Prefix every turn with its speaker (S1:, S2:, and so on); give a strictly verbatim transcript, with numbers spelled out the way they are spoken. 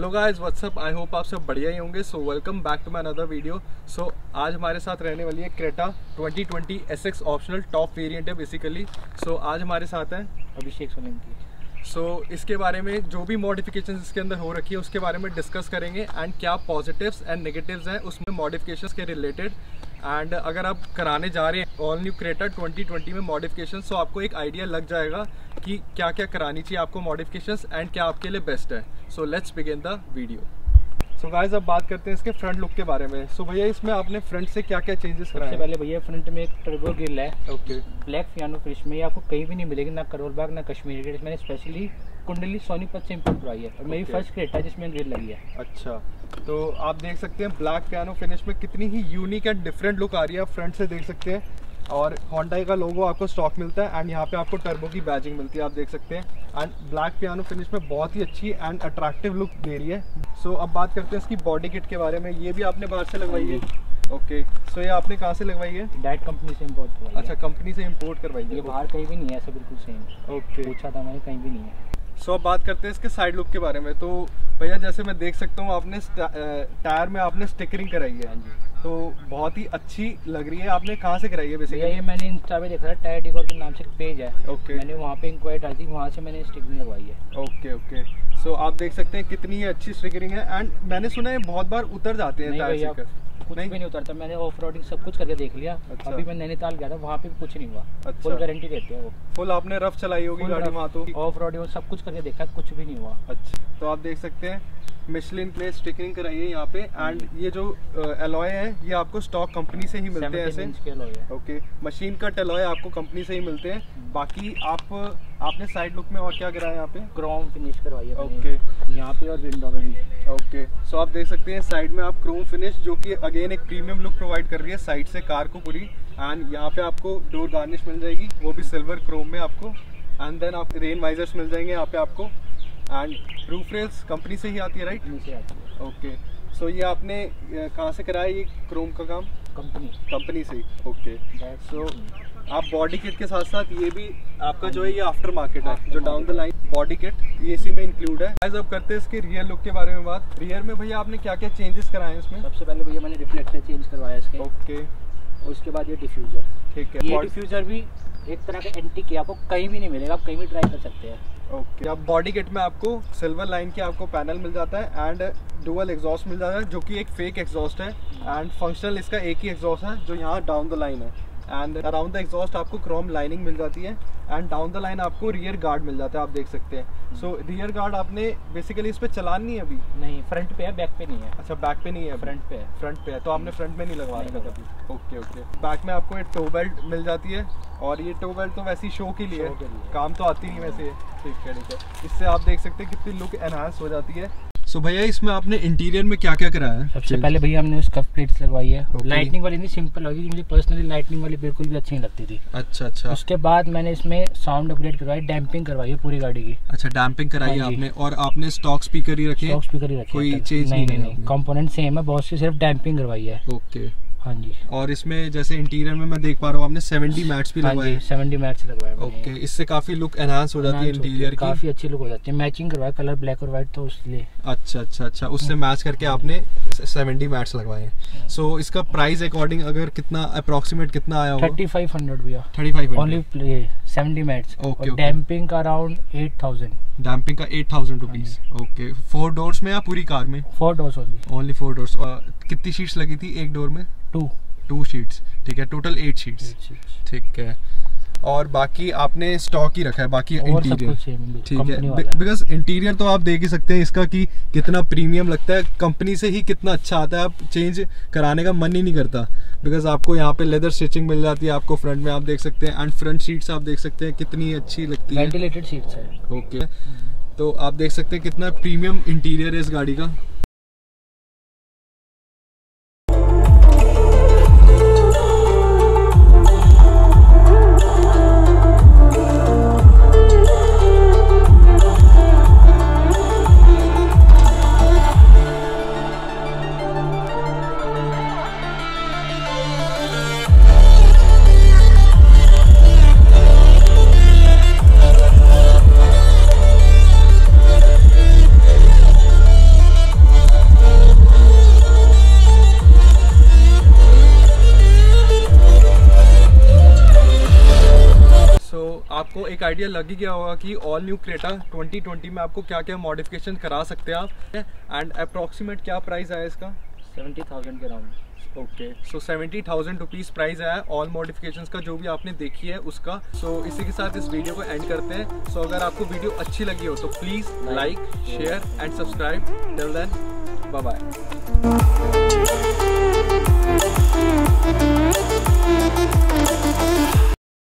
S1: Hello guys, what's up. I hope आप सब बढ़िया ही होंगे। So welcome back to my another video. So आज हमारे साथ रहने वाली है Creta twenty twenty S X optional top variant है बेसिकली। सो आज हमारे साथ हैं
S2: अभिषेक सोलंकी।
S1: सो so, इसके बारे में जो भी मॉडिफिकेशंस इसके अंदर हो रखी है उसके बारे में डिस्कस करेंगे एंड क्या पॉजिटिव्स एंड नेगेटिव्स हैं उसमें मॉडिफिकेशंस के रिलेटेड। एंड अगर आप कराने जा रहे हैं all new Creta twenty twenty में मॉडिफिकेशन, तो आपको एक आइडिया लग जाएगा कि क्या क्या करानी चाहिए आपको मॉडिफिकेशंस एंड क्या आपके लिए बेस्ट है। So let's begin the video. So guys, अब बात करते हैं इसके फ्रंट लुक के बारे में। सो so, भैया इसमें आपने फ्रंट से क्या क्या चेंजेस कराए?
S2: सबसे पहले भैया फ्रंट में एक टर्बो ग्रिल है।
S1: ओके।
S2: ब्लैक पियानो फिनिश में, आपको कहीं भी नहीं मिलेगी, ना करोल बाग ना कश्मीरी ग्रिल। मैंने स्पेशली कुंडली सोनीपत से इंपोर्ट करवाई है और मेरी फर्स्ट क्रेटा जिसमें ग्रिल लगी है।
S1: अच्छा, तो आप देख सकते हैं ब्लैक पियानो फिनिश में कितनी ही यूनिक एंड डिफरेंट लुक आ रही है। आप फ्रंट से देख सकते हैं और होंडा का लोगो आपको स्टॉक मिलता है एंड यहाँ पे आपको टर्बो की बैजिंग मिलती है, आप देख सकते हैं। एंड ब्लैक पियानो फिनिश में बहुत ही अच्छी एंड अट्रैक्टिव लुक दे रही है। सो so, अब बात करते हैं इसकी बॉडी किट के बारे में। ये भी आपने बाहर से लगवाई है? ओके। सो ये आपने कहाँ से लगवाई है?
S2: डायरेक्ट कंपनी से इंपोर्ट करवाई है।
S1: अच्छा, कंपनी से इंपोर्ट करवाई है।
S2: ये बाहर कहीं भी नहीं है, ऐसा बिल्कुल सेम।
S1: ओके,
S2: पूछा था मैंने, कहीं भी नहीं है।
S1: सो so, अब बात करते हैं इसके साइड लुक के बारे में। तो भैया जैसे मैं देख सकता हूँ आपने टायर में आपने स्टिकरिंग कराई है, तो बहुत ही अच्छी लग रही है। आपने कहाँ से कराई है बेसिकली?
S2: ये मैंने इंस्टा पे देखा था, टायर डिकोर के नाम से एक पेज है।
S1: ओके।
S2: मैंने वहाँ पे इंक्वायरी डाली थी, वहाँ से मैंने स्टिकरिंग लगवाई है।
S1: Okay okay. सो आप देख सकते हैं कितनी ही अच्छी स्टिकरिंग है एंड मैंने सुना है बहुत बार उतर जाते हैं टायर स्टिकर।
S2: कुछ नहीं? भी नहीं उतरता। मैंने ऑफ रोडिंग सब कुछ करके देख लिया।
S1: अच्छा।
S2: अभी मैं नैनीताल गया था, वहाँ पे भी कुछ नहीं हुआ।
S1: अच्छा।
S2: फुल गारंटी देते हैं वो।
S1: फुल आपने रफ चलाई होगी गाड़ी वहाँ? तो
S2: ऑफ रोडिंग सब कुछ करके देखा, कुछ भी नहीं हुआ।
S1: अच्छा, तो आप देख सकते हैं मिशलिन प्लेट स्टिकरिंग कराई है यहाँ पे एंड ये जो एलॉय है ये आपको स्टॉक कंपनी से ही मिलते हैं ऐसे। ओके, मशीन कट एलॉय आपको कंपनी से ही मिलते हैं। बाकी आप आपने साइड लुक में और क्या कराया है? यहाँ पे
S2: क्रोम फिनिश करवाई है।
S1: ओके,
S2: यहाँ पे और विंडो में भी।
S1: ओके। सो आप देख सकते हैं साइड में आप क्रोम फिनिश, जो कि अगेन एक प्रीमियम लुक प्रोवाइड कर रही है साइड से कार को पूरी। एंड यहाँ पे आपको डोर गार्निश मिल जाएगी, वो भी सिल्वर क्रोम में आपको। एंड देन आप रेन वाइजर्स मिल जाएंगे यहाँ पे आपको। एंड रूफ रेल्स कंपनी से ही आती है, राइट?
S2: से आती है।
S1: ओके। सो ये आपने कहाँ से कराया ये क्रोम का काम?
S2: कंपनी कंपनी
S1: से ही। ओके। सो आप बॉडी किट के साथ साथ ये भी आपका जो है ये आफ्टर मार्केट है, जो down the line body kit ये इसी में इंक्लूड है। आज अब करते हैं इसके रियर लुक के बारे में बात। रियर में भैया आपने क्या क्या चेंजेस कराए हैं इसमें?
S2: सबसे पहले भैया मैंने रिफ्लेक्टर चेंज करवाया इसके।
S1: ओके।
S2: और उसके बाद ये डिफ्यूजर। ठीक है। ये डिफ्यूजर भी एक तरह का एंटीक है, आपको कहीं भी नहीं मिलेगा, आप कहीं भी ट्राई कर सकते हैं।
S1: ओके। अब बॉडी किट में आपको सिल्वर लाइन के आपको पैनल मिल जाता है एंड डुअल एग्जॉस्ट मिल जाता है, जो कि एक फेक एग्जॉस्ट है। एंड फंक्शनल इसका एक ही एग्जॉस्ट है जो यहाँ डाउन द लाइन है। एंड अराउंड द एग्जॉस्ट आपको क्रोम लाइनिंग मिल जाती है एंड डाउन द लाइन आपको रियर गार्ड मिल जाता है, आप देख सकते हैं। सो रियर गार्ड आपने बेसिकली इस पे चलान नहीं है अभी?
S2: नहीं, फ्रंट पे है, बैक पे नहीं है।
S1: अच्छा, बैक पे नहीं है,
S2: फ्रंट पे है। फ्रंट
S1: पे है, तो आपने फ्रंट में नहीं लगवा रखा कभी? Okay okay. बैक में आपको एक टो बेल्ट मिल जाती है और ये टो बेल्ट तो वैसी शो के लिए, काम तो आती नहीं वैसे। ठीक है ठीक है। इससे आप देख सकते हैं कितनी लुक एनहांस हो जाती है। सो so, भैया इसमें आपने इंटीरियर में क्या क्या कराया है?
S2: सबसे पहले भैया हमने स्कफ प्लेट्स लगवाई है। okay. लाइटनिंग वाली नहीं, सिंपल लगी। मुझे पर्सनली लाइटनिंग वाली बिल्कुल भी अच्छी नहीं लगती थी। अच्छा अच्छा। उसके बाद मैंने इसमें साउंड अपग्रेड करवाई, डैम्पिंग करवाई है पूरी गाड़ी की। अच्छा, डैम्पिंग कराई है आपने। और आपने स्टॉक स्पीकर ही रखे? स्टॉक स्पीकर ही रखे, कोई चेंज नहीं? नहीं नहीं, कंपोनेंट सेम है, बहुत सी सिर्फ डैम्पिंग करवाई है। ओके। हाँ जी। और इसमें जैसे इंटीरियर में मैं देख पा रहा हूँ आपने सेवेंटी मैट्स भी लगवाए हैं? सेवेंटी मैट्स लगवाए। ओके, इससे काफी लुक एनहांस हो जाती है इंटीरियर की, काफी अच्छी लुक हो जाती है। मैचिंग करवाया, कलर ब्लैक और व्हाइट, तो इसलिए। अच्छा अच्छा अच्छा, उससे मैच करके आपने सेवेंटी मैट्स लगवाए हैं। सो इसका प्राइस अकॉर्डिंग अगर कितना अप्रोक्सीमेट कितना आया होगा? थर्टी फाइव हंड्रेड भैया। Thirty five only seventy mats. Okay. Damping का अराउंड एट थाउजेंड। डैम्पिंग का eight thousand rupees. Okay. Four doors में या पूरी कार में? Four doors only. Only four doors. कितनी शीट्स लगी थी एक डोर में? Two two sheets. ठीक है, टोटल एट शीट्स। ठीक है। और बाकी आपने स्टॉक ही रखा है, बाकी इंटीरियर ठीक है। बिकॉज इंटीरियर तो आप देख ही सकते हैं इसका कि कितना प्रीमियम लगता है, कंपनी से ही कितना अच्छा आता है। आप चेंज कराने का मन ही नहीं करता, बिकॉज आपको यहाँ पे लेदर स्टिचिंग मिल जाती है आपको फ्रंट में, आप देख सकते हैं। एंड फ्रंट सीट्स आप देख सकते हैं कितनी अच्छी लगती है, वेंटिलेटेड सीट्स है। ओके, तो आप देख सकते हैं कितना प्रीमियम इंटीरियर है इस गाड़ी का।
S1: आपको एक आइडिया लग ही गया होगा कि all new Creta twenty twenty में आपको क्या क्या मॉडिफिकेशन करा सकते हैं आप। एंड अप्रॉक्सीमेट क्या प्राइस आया इसका?
S2: सेवेंटी थाउजेंड के round.
S1: Okay, so seventy thousand rupees price आया ऑल मॉडिफिकेशंस का, जो भी आपने देखी है उसका। सो so, इसी के साथ इस वीडियो को एंड करते हैं। सो so, अगर आपको वीडियो अच्छी लगी हो तो please like, share and subscribe. Till then, bye bye.